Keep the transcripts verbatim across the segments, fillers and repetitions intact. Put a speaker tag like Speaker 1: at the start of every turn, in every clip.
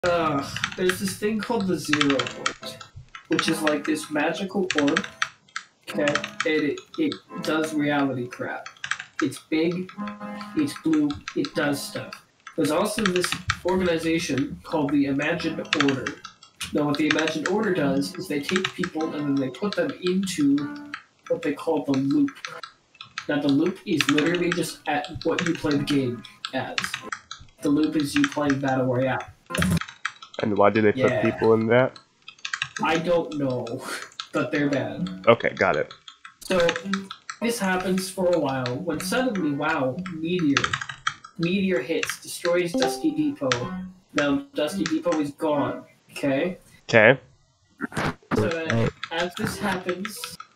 Speaker 1: Uh, there's this thing called the Zero Orb, which is like this magical orb. Okay, and it it does reality crap. It's big, it's blue, it does stuff. There's also this organization called the Imagined Order. Now, what the Imagined Order does is they take people and then they put them into what they call the loop. Now, the loop is literally just at what you play the game as. The loop is you playing Battle Royale.
Speaker 2: And why do they
Speaker 1: Yeah.
Speaker 2: put people in that?
Speaker 1: I don't know, but they're bad.
Speaker 2: Okay, got it.
Speaker 1: So, this happens for a while, when suddenly, wow, Meteor. Meteor hits, destroys Dusty Depot. Now, Dusty Depot is gone, okay?
Speaker 2: Okay.
Speaker 1: So, then, as this happens,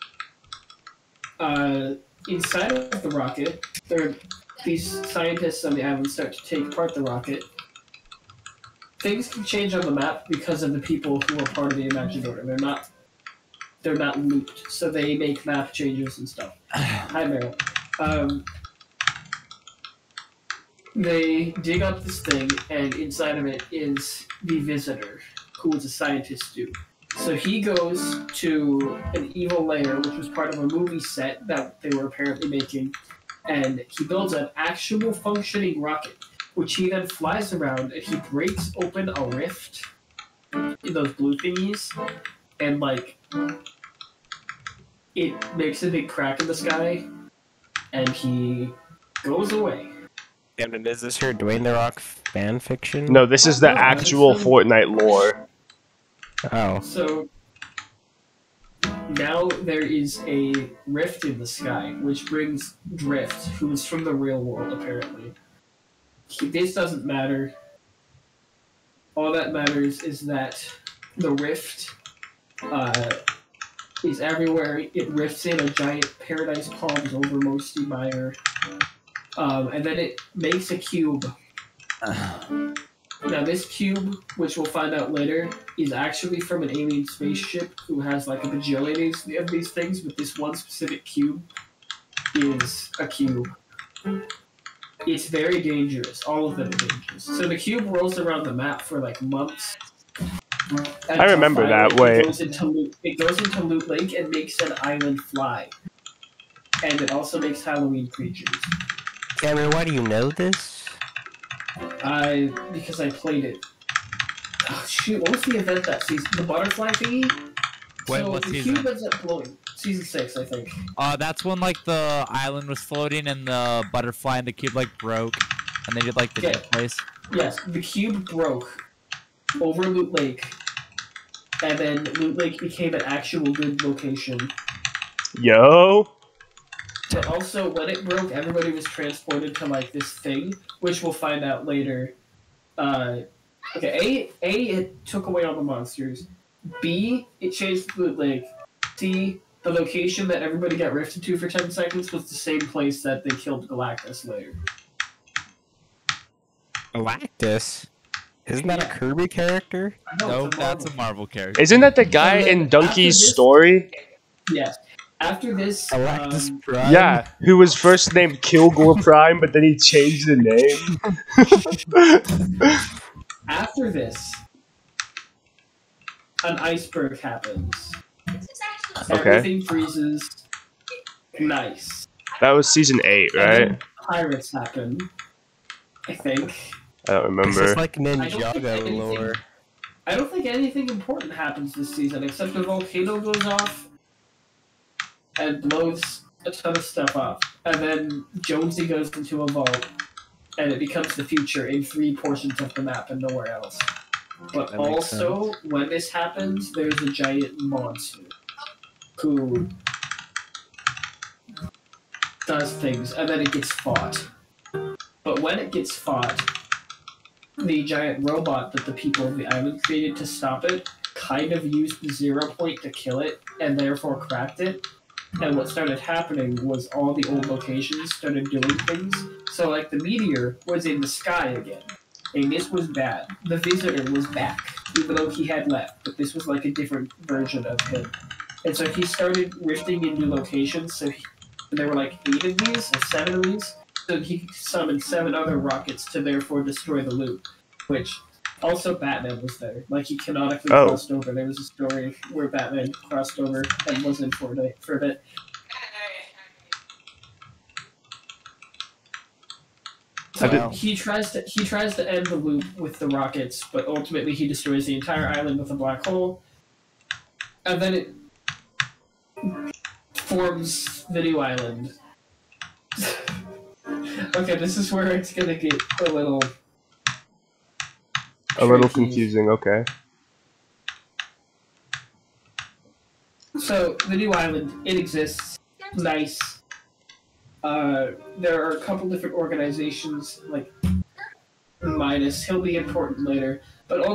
Speaker 1: uh, inside of the rocket, there are these scientists on the island start to take apart the rocket. Things can change on the map because of the people who are part of the Imagined Order. They're not, they're not looped, so they make map changes and stuff. Hi, Meryl. Um, they dig up this thing, and inside of it is the Visitor, who is a scientist dude. So he goes to an evil lair, which was part of a movie set that they were apparently making, and he builds an actual functioning rocket, which he then flies around, and he breaks open a rift in those blue thingies, and, like, it makes a big crack in the sky, and he goes away.
Speaker 3: And is this your Dwayne The Rock fan fiction?
Speaker 2: No, this is the actual Fortnite lore.
Speaker 3: Oh.
Speaker 1: So, now there is a rift in the sky, which brings Drift, who is from the real world, apparently. He, this doesn't matter. All that matters is that the rift uh, is everywhere. It rifts in a giant paradise palms over Mosty Meyer. Um, and then it makes a cube. Now this cube, which we'll find out later, is actually from an alien spaceship who has like a bajillion of these things, but this one specific cube is a cube. It's very dangerous. All of them are dangerous. So the cube rolls around the map for like months.
Speaker 2: I remember that. Wait.
Speaker 1: It goes into Loot, it goes into Loot Lake and makes an island fly. And it also makes Halloween creatures.
Speaker 3: Cameron, why do you know this?
Speaker 1: I because I played it. Oh shoot! What was the event that season? The butterfly thingy.
Speaker 4: Wait,
Speaker 1: so
Speaker 4: what
Speaker 1: the
Speaker 4: season?
Speaker 1: cube ends up blowing. Season six, I think.
Speaker 4: Uh, that's when like the island was floating and the butterfly and the cube like broke, and they did like the
Speaker 1: Yeah.
Speaker 4: dead place.
Speaker 1: Yes, the cube broke over Loot Lake, and then Loot Lake became an actual good location.
Speaker 2: Yo.
Speaker 1: But also, when it broke, everybody was transported to like this thing, which we'll find out later. Uh, okay, A, A, it took away all the monsters. B, it changed Loot Lake. C, the location that everybody got rifted to for ten seconds was the same place that they killed Galactus later.
Speaker 3: Galactus? Isn't that
Speaker 1: Yeah.
Speaker 3: a Kirby character?
Speaker 1: No,
Speaker 4: No,
Speaker 1: it's a
Speaker 4: that's a
Speaker 1: Marvel.
Speaker 4: Marvel character.
Speaker 2: Isn't that the guy
Speaker 1: And then
Speaker 2: in Donkey's
Speaker 1: after this-
Speaker 2: story?
Speaker 1: Yes. After this,
Speaker 3: Galactus
Speaker 1: um,
Speaker 3: Prime?
Speaker 2: Yeah, who was first named Kilgore Prime, but then he changed the name.
Speaker 1: after this, an iceberg happens.
Speaker 2: Okay.
Speaker 1: Everything freezes. Nice.
Speaker 2: That was season eight,
Speaker 1: And
Speaker 2: right?
Speaker 1: then pirates happen. I think.
Speaker 2: I don't
Speaker 3: This is
Speaker 2: remember.
Speaker 3: like
Speaker 1: I don't think
Speaker 3: Ninjago
Speaker 1: anything-
Speaker 3: lore.
Speaker 1: I don't think anything important happens this season except the volcano goes off and blows a ton of stuff up. And then Jonesy goes into a vault and it becomes the future in three portions of the map and nowhere else. But
Speaker 3: That makes
Speaker 1: also, when this happens, there's a giant monster who does things and then it gets fought. But when it gets fought, the giant robot that the people of the island created to stop it kind of used the zero point to kill it and therefore cracked it. And what started happening was all the old locations started doing things. So like the meteor was in the sky again. And this was bad. The visitor was back, even though he had left. But this was like a different version of him. And so he started rifting in new locations. So he, there were like eight of these, or seven of these. So he summoned seven other rockets to therefore destroy the loop. Which Also, Batman was there. Like, he canonically
Speaker 2: Oh.
Speaker 1: crossed over. There was a story where Batman crossed over and was in Fortnite for a bit. So
Speaker 2: did-
Speaker 1: he tries to he tries to end the loop with the rockets, but ultimately he destroys the entire island with a black hole, and then it forms the new island. Okay, this is where it's gonna get a little
Speaker 2: A little
Speaker 1: tricky.
Speaker 2: confusing, okay.
Speaker 1: So the new island, it exists. Nice. Uh, there are a couple different organizations, like Midas. He'll be important later, but